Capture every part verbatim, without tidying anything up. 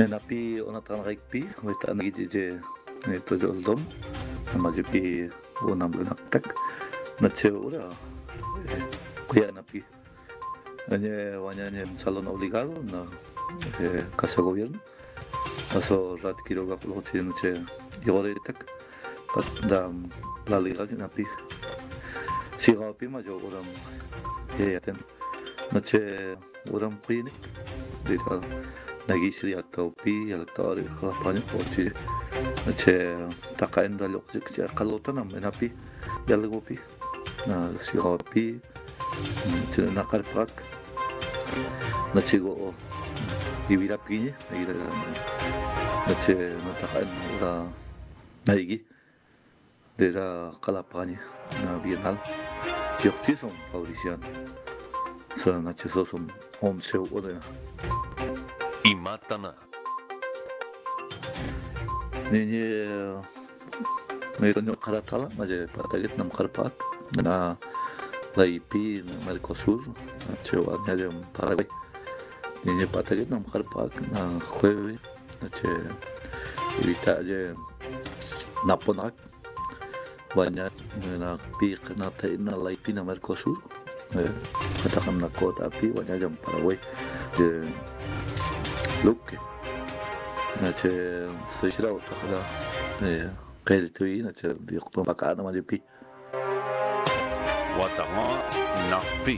napi onatan raikpi weta nagi je ne to joldom majipi onam naktak nache ora kuya napi ane wanyane salón obligado na casa gobierno aso rat kiroga lochi nache yore tak da la liga napi siga pi ma jo oram e aten nache oram pini dita nagishri atau pi al tari khalapani pochi nache takain da lok jik kalota nam napi yalgo pi na siga pi nache nakar pak nache go ibira piñe ibira nache natakain ora naigi dera kalapani na bienal tiokti som favorician sa nache sosom om seu ora y matan a Nini meron karatala maje pataget nam karpat na laipi Mercosur chewa nyajam Paraguay nini pataget nam karpak na jueves nache evita je naponak banyak na pik na tai na laipi na Mercosur katakan na kota api wanyajam Paraguay de Luke nache sechira otakala eh qeltui nache biqto makana majipi watama napi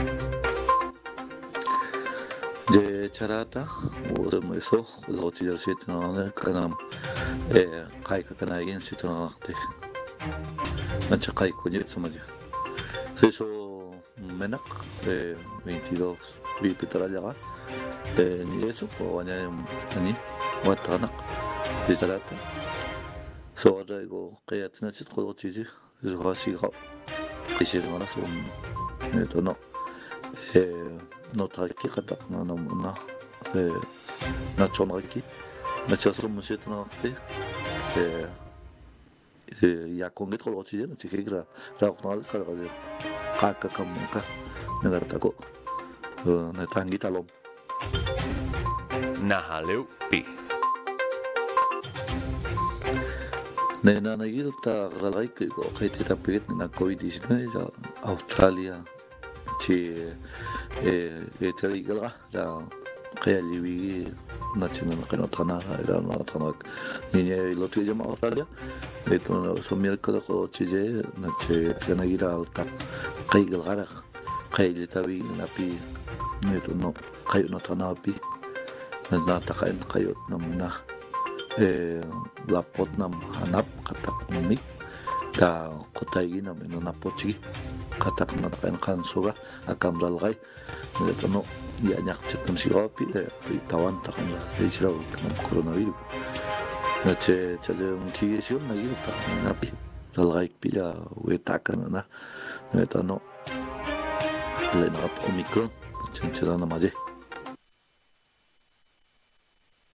je charata o meso lo tijar sitna kana eh kai kana yin sitna te nache kai kunit samaje seso menak eh veintidós vi petralaga ni eso o añade ani watanak de salata so rego qiyat nachit qodotiji rasi qa qishir ngana so neto no eh no taki qata na na eh na chonaki na chasro muset na te eh ya konget qodotiji na chigira ra qnal qaraga qaka kamka nagartako na tangi talom Nahaleu pi Nena nagil ta ralai ke ko kaiti ta pit na covid diecinueve Australia chi e e tali gala la qaya liwi national qana tana la na tana ni lo tu jama Australia e to so miércoles ko chi je na che kana gira alta qay gala qay li tabi na pi ne to no qay no tana pi na takain kayot namna eh lapot nam hanap katak mik da kotay nam ino napochi katak na takain kansuga akam dalgay nito no yanyak chitam si opi eh tawan takan la siraw ng coronavirus na che chaje kiyesyon na yun ta napi dalgay pila wetakan na nito no lenat omicron chinchila na maje